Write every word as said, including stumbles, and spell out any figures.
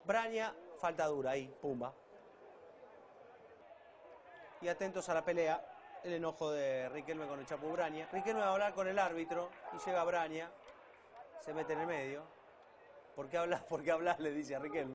Braña, falta dura ahí, pumba. Y atentos a la pelea, el enojo de Riquelme con el Chapu Braña. Riquelme va a hablar con el árbitro y llega Braña, se mete en el medio. ¿Por qué hablas? ¿Por qué hablas? Le dice a Riquelme.